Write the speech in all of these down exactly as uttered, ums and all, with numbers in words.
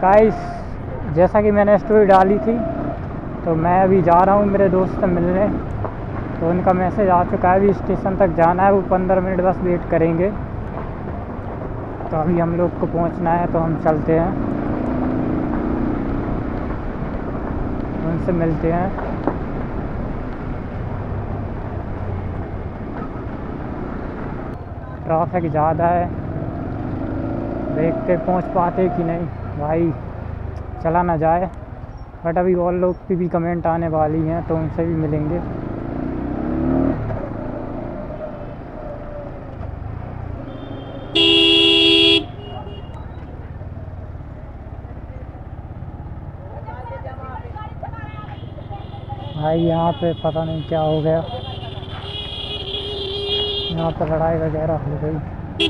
Guys, जैसा कि मैंने स्टोरी डाली थी तो मैं अभी जा रहा हूँ मेरे दोस्त से मिलने। तो उनका मैसेज आ चुका है, अभी स्टेशन तक जाना है, वो पंद्रह मिनट बस वेट करेंगे। तो अभी हम लोग को पहुँचना है, तो हम चलते हैं, उनसे मिलते हैं। ट्रैफिक ज़्यादा है, देखते पहुंच पाते कि नहीं भाई, चला ना जाए। बट अभी और लोग की भी कमेंट आने वाली हैं, तो उनसे भी मिलेंगे। भाई यहाँ पे पता नहीं क्या हो गया, यहाँ पर लड़ाई वगैरह हो गई।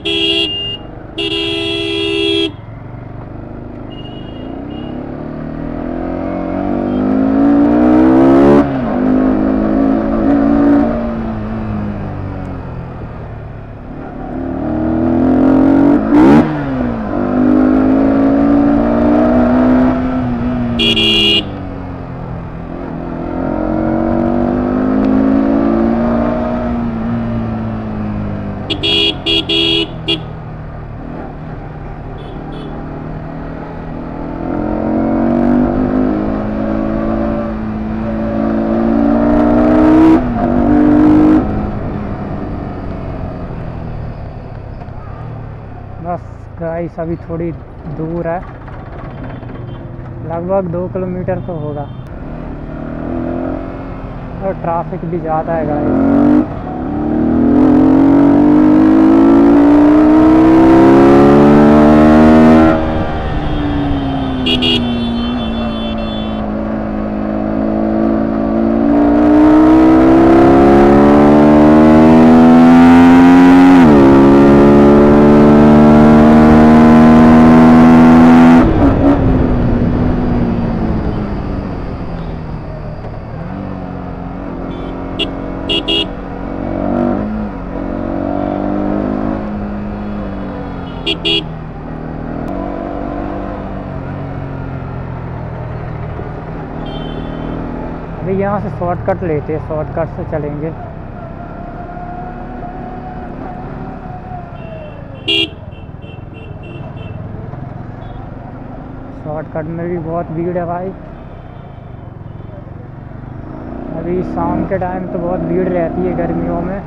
बस गाइस, अभी थोड़ी दूर है, लगभग दो किलोमीटर तो होगा, और ट्रैफिक भी ज़्यादा है गाइस। अभी यहाँ से शॉर्टकट लेते हैं, शॉर्टकट से चलेंगे। शॉर्टकट में भी बहुत भीड़ है भाई, अभी शाम के टाइम तो बहुत भीड़ रहती है गर्मियों में।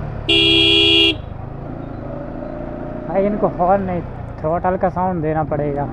भाई इनको हॉर्न नहीं, थ्रॉटल का साउंड देना पड़ेगा।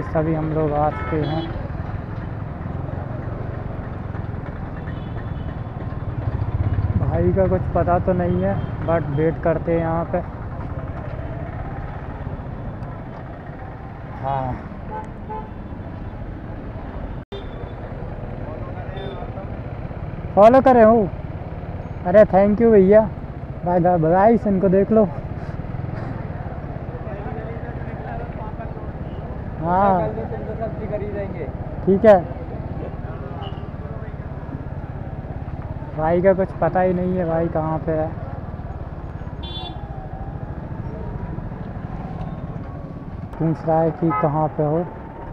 सभी हम लोग आ चुके हैं। भाई का कुछ पता तो नहीं है, बट वेट करते हैं यहाँ पे। हाँ फॉलो करे हूँ। अरे थैंक यू भैया। भाई भाई इनको देख लो। हाँ सब्जी खरीदेंगे। ठीक है। भाई का कुछ पता ही नहीं है, भाई कहाँ पे है। पूछ रहा है कि कहाँ पे हो।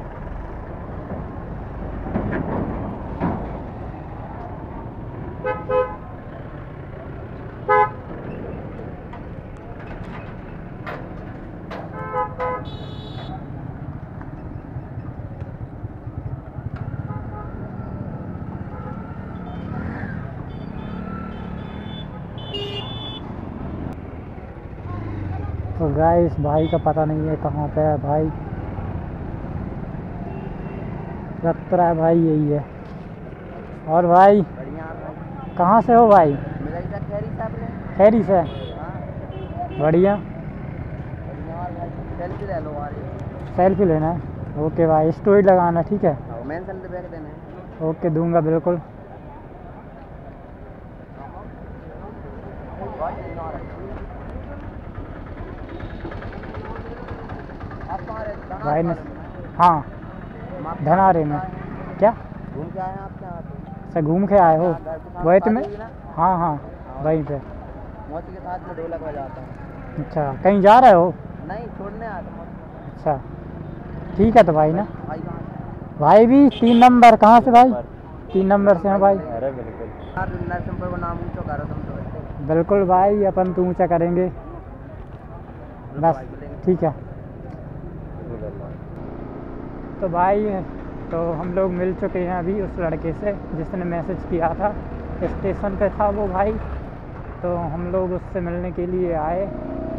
तो गाइस भाई का पता नहीं है कहाँ पे है भाई। लग रहा है भाई यही है। और भाई कहाँ से हो भाई? खैरी से। बढ़िया। सेल्फी ले लो। सेल्फी लेना है? ओके भाई स्टोरी लगाना। ठीक है ओके दूंगा बिल्कुल। भाई ने हाँ धनारे में। क्या घूम के आए हैं आप? क्या अच्छा घूम के आए हो? वही तो मैं हाँ हाँ वहीं पे मौसी के साथ में ढोलक बजाता हूँ। अच्छा कहीं जा रहे हो? नहीं छोड़ने आया था। अच्छा ठीक है। तो भाई ना भाई भी तीन नंबर। कहाँ से भाई? तीन नंबर से हैं भाई। अरे बिल्कुल नरसिंहपुर नाम ऊँचा करो तुम तो। बिल्कुल भाई अपन तो ऊँचा करेंगे बस। ठीक है। तो भाई तो हम लोग मिल चुके हैं अभी उस लड़के से जिसने मैसेज किया था। स्टेशन पे था वो भाई, तो हम लोग उससे मिलने के लिए आए।